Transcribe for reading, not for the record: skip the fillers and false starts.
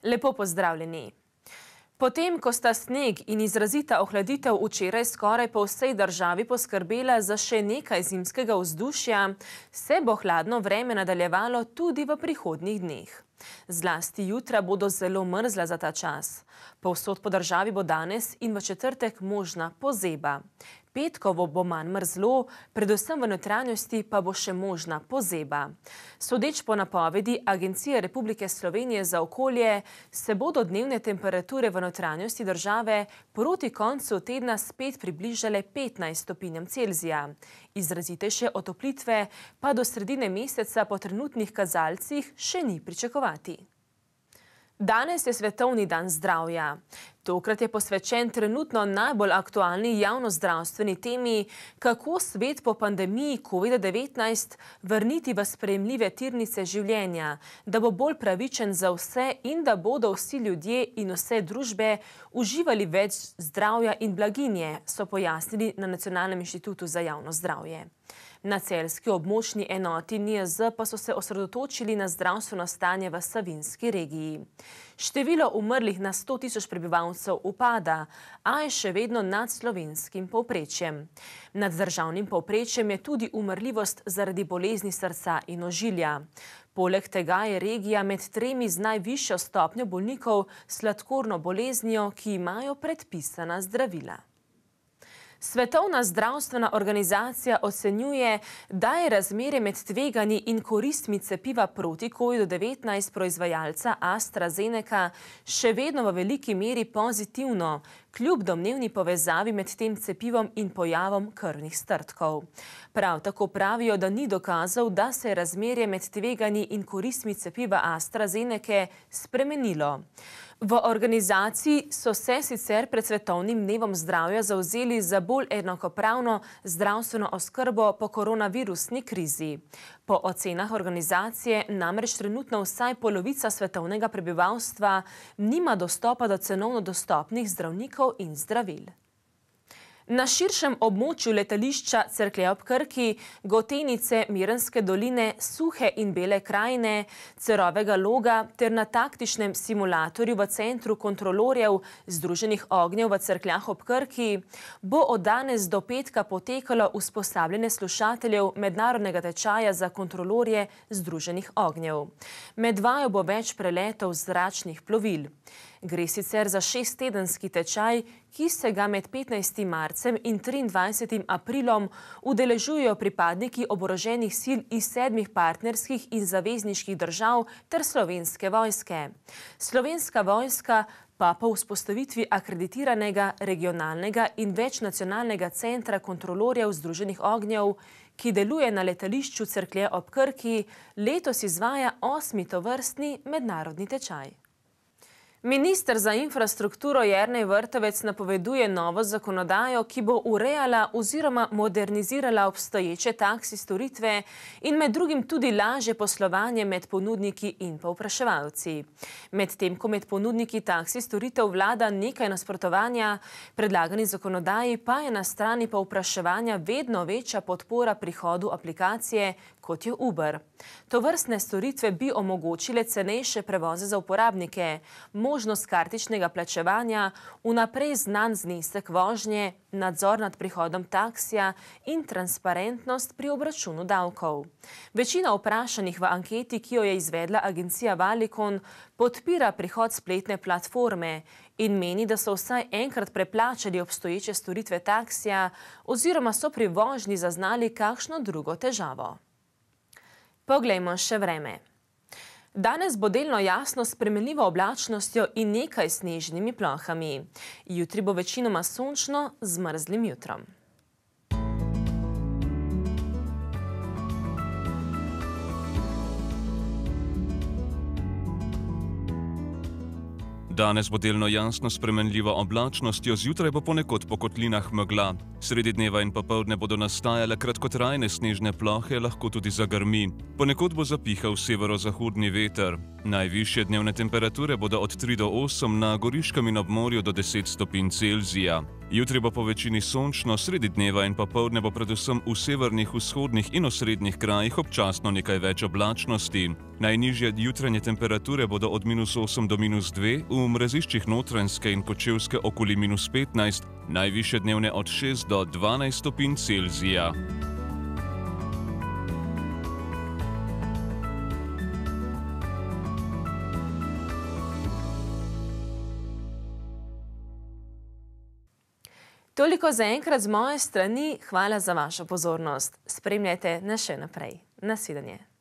Lepo pozdravljeni. Potem, ko sta sneg in izrazita ohladitev včeraj skoraj po vsej državi poskrbela za še nekaj zimskega vzdušja, se bo hladno vreme nadaljevalo tudi v prihodnjih dneh. Zlasti jutra bodo zelo mrzla za ta čas. Povsod po državi bo danes in v četrtek možna pozeba. Petkovo bo manj mrzlo, predvsem v notranjosti pa bo še možna pozeba. Sodeč po napovedi Agencije Republike Slovenije za okolje, se bodo dnevne temperature v notranjosti države proti koncu tedna spet približale 15 stopinjam Celzija. Izrazitejše otoplitve pa do sredine meseca po trenutnih kazalcih še ni pričakovati. Danes je Svetovni dan zdravja. Tokrat je posvečen trenutno najbolj aktualni javnozdravstveni temi, kako svet po pandemiji COVID-19 vrniti v sprejemljive tirnice življenja, da bo bolj pravičen za vse in da bodo vsi ljudje in vse družbe uživali več zdravja in blaginje, so pojasnili na Nacionalnem inštitutu za javno zdravje. Na celjski območni enoti NIJZ pa so se osredotočili na zdravstveno stanje v Savinjski regiji. Število umrlih na 100 tisoč prebivalcev upada, a je še vedno nad slovenskim povprečjem. Nad državnim povprečjem je tudi umrljivost zaradi bolezni srca in ožilja. Poleg tega je regija med tremi z najvišjo stopnjo bolnikov s sladkorno boleznijo, ki imajo predpisana zdravila. Svetovna zdravstvena organizacija ocenjuje, da je razmerje med tveganji in koristmi cepiva proti COVID-19 proizvajalca AstraZeneca še vedno v veliki meri pozitivno, kljub domnevni povezavi med tem cepivom in pojavom krvnih strdkov. Prav tako pravijo, da ni dokazov, da se je razmerje med tveganji in koristmi cepiva AstraZenece spremenilo. V organizaciji so se sicer pred Svetovnim dnevom zdravja zavzeli za bolj enakopravno zdravstveno oskrbo po koronavirusni krizi. Po ocenah organizacije namreč trenutno vsaj polovica svetovnega prebivalstva nima dostopa do cenovno dostopnih zdravnikov in zdravil. Na širšem območju letališča Cerklje ob Krki, Gotenice, Mirenske doline, Suhe in Bele krajine, Cerovega Loga ter na taktičnem simulatorju v Centru kontrolorjev Združenih ognjev v Cerkljah ob Krki bo od danes do petka potekalo usposabljanje slušateljev mednarodnega tečaja za kontrolorje Združenih ognjev. Med vajo bo več preletov zračnih plovil. Gre sicer za 6-tedenski tečaj, ki se ga med 15. marcem in 23. aprilom udeležujejo pripadniki oboroženih sil iz 7 partnerskih in zavezniških držav ter Slovenske vojske. Slovenska vojska pa po vzpostavitvi akreditiranega regionalnega in večnacionalnega centra kontrolorjev Združenih ognjev, ki deluje na letališču Cerklje ob Krki, letos izvaja 8. tovrstni mednarodni tečaj. Minister za infrastrukturo Jernej Vrtovec napoveduje novo zakonodajo, ki bo urejala oziroma modernizirala obstoječe taksi storitve in med drugim tudi lažje poslovanje med ponudniki in povpraševalci. Medtem ko med ponudniki taksi storitev vlada nekaj nasprotovanja, predlagani zakonodaji pa je na strani povpraševanja vedno večja podpora prihodu aplikacije, kot je Uber. Tovrstne storitve bi omogočile cenejše prevoze za uporabnike, možnost kartičnega plačevanja, vnaprej znan znesek vožnje, nadzor nad prihodom taksija in transparentnost pri obračunu davkov. Večina vprašanih v anketi, ki jo je izvedla agencija Valicon, podpira prihod spletne platforme in meni, da so vsaj enkrat preplačali obstoječe storitve taksija oziroma so pri vožnji zaznali kakšno drugo težavo. Poglejmo še vreme. Danes bo delno jasno s spremenljivo oblačnostjo in nekaj snežnimi plohami. Jutri bo večinoma sončno z mrzlim jutrom. Danes bo delno jasno s spremenljivo oblačnostjo, zjutraj bo ponekod po kotlinah megla. Sredi dneva in popoldne bodo nastajale kratkotrajne snežne plohe, lahko tudi zagrmi. Ponekod bo zapihal severozahodni veter. Najvišje dnevne temperature bodo od 3 do 8 na Goriškem in ob morju do 10 stopinj Celzija. Jutri bo po večini sončno, sredi dneva in popoldne bo predvsem v severnih, vzhodnih in osrednjih krajih občasno nekaj več oblačnosti. Najnižje jutranje temperature bodo od -8 do -2, v mreziščih Notranjske in Kočevske okoli -15, najvišje dnevne od 6 do 12 stopinj Celzija. Toliko zaenkrat z moje strani, hvala za vašo pozornost. Spremljajte nas še naprej. Nasvidenje.